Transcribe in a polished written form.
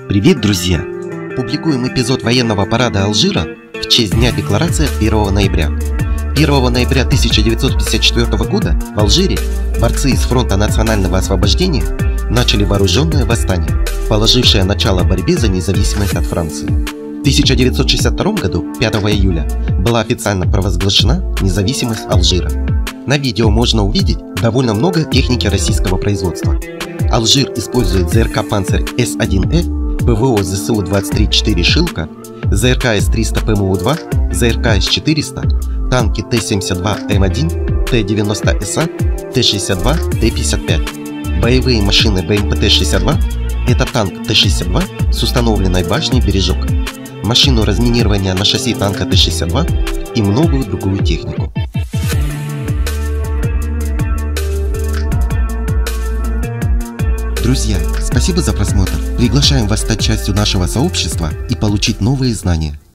Привет, друзья! Публикуем эпизод военного парада Алжира в честь Дня Декларации 1 ноября. 1 ноября 1954 года в Алжире борцы из Фронта национального освобождения начали вооруженное восстание, положившее начало борьбе за независимость от Франции. В 1962 году, 5 июля, была официально провозглашена независимость Алжира. На видео можно увидеть довольно много техники российского производства. Алжир использует ЗРК «Панцирь» С-1Ф, ПВО ЗСУ-23-4 «Шилка», ЗРК С-300 ПМУ-2, ЗРК С-400, танки Т-72М1, Т-90СА, Т-62, Т-55. Боевые машины БМП-Т-62 – это танк Т-62 с установленной башней «Бережок», машину разминирования на шасси танка Т-62 и многую другую технику. Друзья, спасибо за просмотр. Приглашаем вас стать частью нашего сообщества и получить новые знания.